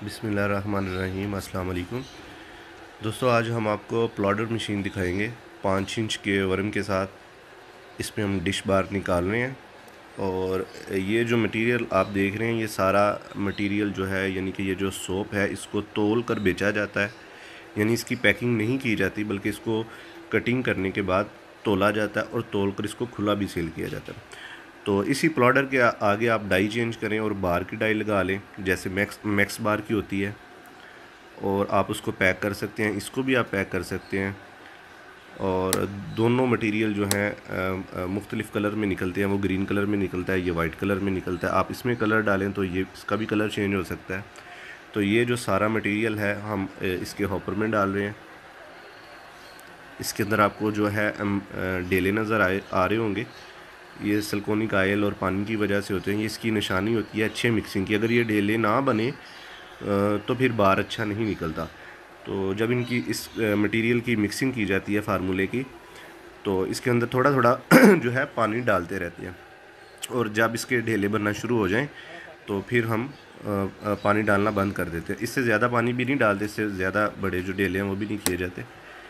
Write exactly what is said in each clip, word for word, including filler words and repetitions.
बिस्मिल्लाहिर्रहमानिर्रहीम। अस्सलाम वालेकुम दोस्तों, आज हम आपको प्लॉडर मशीन दिखाएंगे पाँच इंच के वर्म के साथ। इसमें हम डिश बार निकाल रहे हैं और ये जो मटेरियल आप देख रहे हैं ये सारा मटेरियल जो है यानी कि ये जो सोप है इसको तौल कर बेचा जाता है। यानी इसकी पैकिंग नहीं की जाती बल्कि इसको कटिंग करने के बाद तोला जाता है और तौल कर इसको खुला भी सेल किया जाता है। तो इसी प्लॉडर के आगे आप डाई चेंज करें और बार की डाई लगा लें, जैसे मैक्स मैक्स बार की होती है, और आप उसको पैक कर सकते हैं। इसको भी आप पैक कर सकते हैं और दोनों मटेरियल जो हैं मुख्तलिफ़ कलर में निकलते हैं। वो ग्रीन कलर में निकलता है, ये वाइट कलर में निकलता है। आप इसमें कलर डालें तो ये इसका भी कलर चेंज हो सकता है। तो ये जो सारा मटेरियल है हम इसके हॉपर में डाल रहे हैं। इसके अंदर आपको जो है डेले नज़र आए आ रहे होंगे। ये सिलिकॉनिक ऑयल और पानी की वजह से होते हैं। ये इसकी निशानी होती है अच्छे मिक्सिंग की। अगर ये डेले ना बने तो फिर बार अच्छा नहीं निकलता। तो जब इनकी इस मटेरियल की मिक्सिंग की जाती है फार्मूले की, तो इसके अंदर थोड़ा थोड़ा जो है पानी डालते रहते हैं और जब इसके ढेले बनना शुरू हो जाएं तो फिर हम पानी डालना बंद कर देते हैं। इससे ज़्यादा पानी भी नहीं डालते, इससे ज़्यादा बड़े जो ढेले हैं वो भी नहीं किए जाते।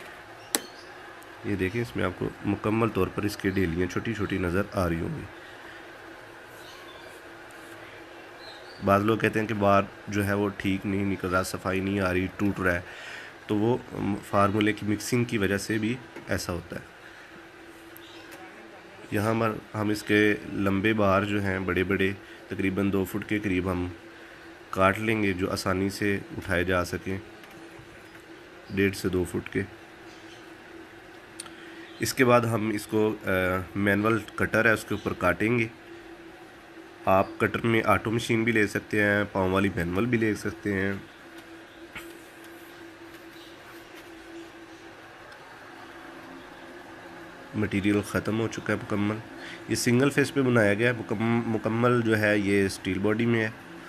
ये देखें, इसमें आपको मुकम्मल तौर पर इसके ढेलियाँ छोटी छोटी नज़र आ रही होंगी। बाज़ लोग कहते हैं कि बार जो है वो ठीक नहीं निकल रहा, सफाई नहीं आ रही, टूट रहा है, तो वो फार्मूले की मिक्सिंग की वजह से भी ऐसा होता है। यहाँ पर हम इसके लंबे बार जो हैं बड़े बड़े तकरीबन दो फुट के करीब हम काट लेंगे, जो आसानी से उठाए जा सकें, डेढ़ से दो फुट के। इसके बाद हम इसको मैनुअल कटर है उसके ऊपर काटेंगे। आप कटर में ऑटो मशीन भी ले सकते हैं, पाँव वाली मैनुअल भी ले सकते हैं। मटेरियल ख़त्म हो चुका है मुकम्मल। ये सिंगल फेस पे बनाया गया है। मुकम्मल जो है ये स्टील बॉडी में है।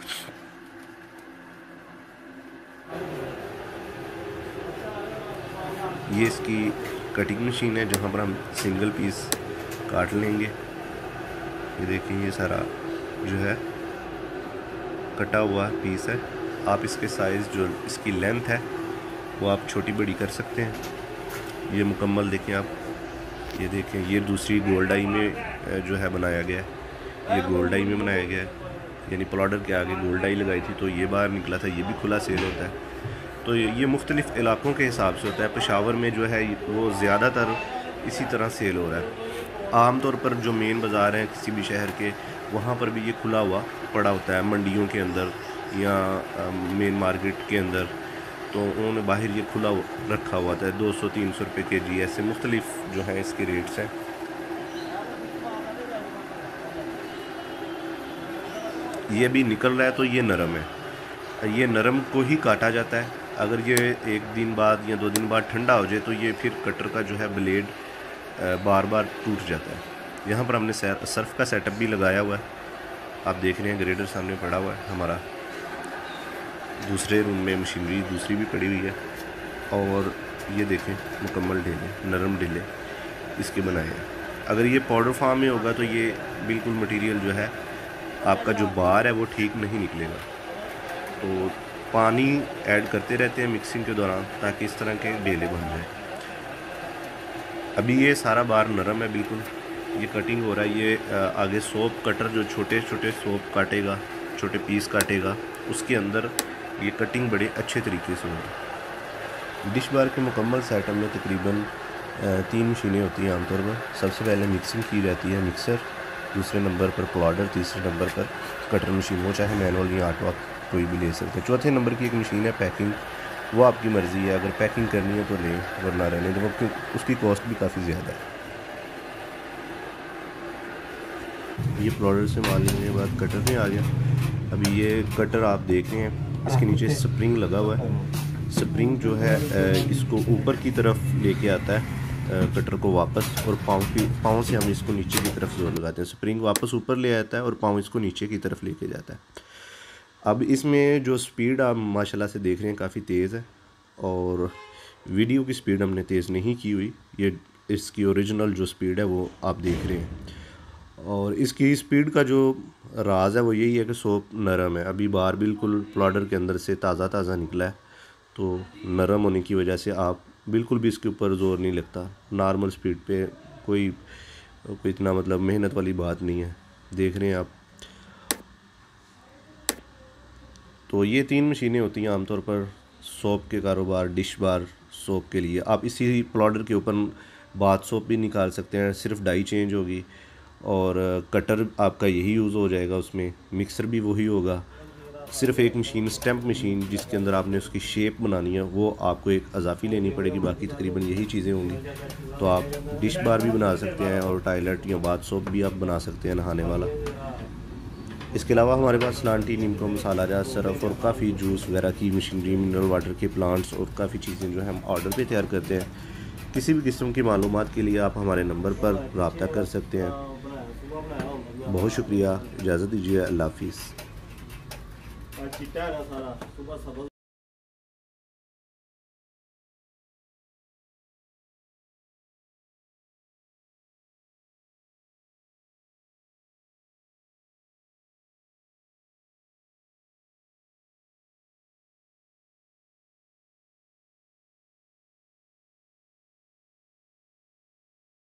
ये इसकी कटिंग मशीन है जहाँ पर हम सिंगल पीस काट लेंगे। ये देखिए, ये सारा जो है कटा हुआ पीस है। आप इसके साइज़ जो इसकी लेंथ है वो आप छोटी बड़ी कर सकते हैं। ये मुकम्मल देखें आप, ये देखें, ये दूसरी गोल्ड आई में जो है बनाया गया है। ये गोल्ड आई में बनाया गया है, यानी प्लॉडर के आगे गोल्ड आई लगाई थी तो ये बाहर निकला था। ये भी खुला सेल होता है। तो ये मुख्तलिफ़ इलाक़ों के हिसाब से होता है। पेशावर में जो है वो ज़्यादातर इसी तरह सेल हो रहा है। आम तौर पर जो मेन बाज़ार हैं किसी भी शहर के, वहाँ पर भी ये खुला हुआ पड़ा होता है, मंडियों के अंदर या मेन मार्केट के अंदर। तो उन्होंने बाहर ये खुला रखा हुआ था। दो सौ तीन सौ रुपये के जी ऐसे मुख्तलिफ़ जो हैं इसके रेट्स हैं। ये भी निकल रहा है तो ये नरम है। ये नरम को ही काटा जाता है। अगर ये एक दिन बाद या दो दिन बाद ठंडा हो जाए तो ये फिर कटर का जो है ब्लेड बार बार टूट जाता है। यहाँ पर हमने सर्फ का सेटअप भी लगाया हुआ है। आप देख रहे हैं ग्रेडर सामने पड़ा हुआ है हमारा। दूसरे रूम में मशीनरी दूसरी भी पड़ी हुई है। और ये देखें, मुकम्मल ढीले, नरम ढीले इसके बनाए हैं। अगर ये पाउडर फॉर्म में होगा तो ये बिल्कुल मटेरियल जो है आपका जो बार है वो ठीक नहीं निकलेगा। तो पानी ऐड करते रहते हैं मिक्सिंग के दौरान ताकि इस तरह के ढेले बन जाए। अभी ये सारा बार नरम है बिल्कुल। ये कटिंग हो रहा है। ये आगे सोप कटर जो छोटे छोटे सोप काटेगा, छोटे पीस काटेगा, उसके अंदर ये कटिंग बड़े अच्छे तरीके से होगी। डिश बार के मुकम्मल सेटअप में तकरीबन तीन मशीनें होती हैं आमतौर पर। सबसे पहले मिक्सिंग की जाती है मिक्सर, दूसरे नंबर पर प्लॉडर, तीसरे नंबर पर कटर मशीन, वो चाहे मैनुअल या ऑटो आप कोई भी ले सकते हैं। चौथे नंबर की एक मशीन है पैकिंग, वो आपकी मर्ज़ी है, अगर पैकिंग करनी है तो लें वरना रहने दें, क्योंकि उसकी कॉस्ट भी काफ़ी ज़्यादा है। ये प्लॉडर से माल लेने के बाद कटर में आ गया। अभी ये कटर आप देख रहे हैं, इसके नीचे स्प्रिंग लगा हुआ है। स्प्रिंग जो है इसको ऊपर की तरफ लेके आता है कटर को वापस, और पाँव की पाँव से हम इसको नीचे की तरफ जोर लगाते हैं। स्प्रिंग वापस ऊपर ले आता है और पाँव इसको नीचे की तरफ लेके जाता है। अब इसमें जो स्पीड आप माशाल्लाह से देख रहे हैं काफ़ी तेज़ है, और वीडियो की स्पीड हमने तेज़ नहीं की हुई। ये इसकी ओरिजिनल जो स्पीड है वो आप देख रहे हैं। और इसकी स्पीड का जो राज है वो यही है कि सोप नरम है। अभी बाहर बिल्कुल प्लॉडर के अंदर से ताज़ा ताज़ा निकला है, तो नरम होने की वजह से आप बिल्कुल भी इसके ऊपर ज़ोर नहीं लगता। नॉर्मल स्पीड पे कोई कोई इतना मतलब मेहनत वाली बात नहीं है। देख रहे हैं आप। तो ये तीन मशीनें होती हैं आमतौर पर सोप के कारोबार, डिश बार सोप के लिए। आप इसी प्लॉडर के ऊपर बाथ सोप भी निकाल सकते हैं, सिर्फ डाई चेंज होगी और कटर आपका यही यूज़ हो जाएगा, उसमें मिक्सर भी वही होगा। सिर्फ एक मशीन, स्टैम्प मशीन, जिसके अंदर आपने उसकी शेप बनानी है, वो आपको एक अजाफ़ी लेनी पड़ेगी, बाकी तकरीबन यही चीज़ें होंगी। तो आप डिश बार भी बना सकते हैं और टॉयलेट या बाथ सोप भी आप बना सकते हैं, नहाने वाला। इसके अलावा हमारे पास लांटी, नीमको, मसाला जात, सरफ और काफ़ी जूस वगैरह की मशीनरी, मिनरल वाटर के प्लांट्स और काफ़ी चीज़ें जो है हम ऑर्डर पे तैयार करते हैं। किसी भी किस्म की मालूमात के लिए आप हमारे नंबर पर रब्ता कर सकते हैं। बहुत शुक्रिया, इजाज़त दीजिए, अल्लाह हाफिज़।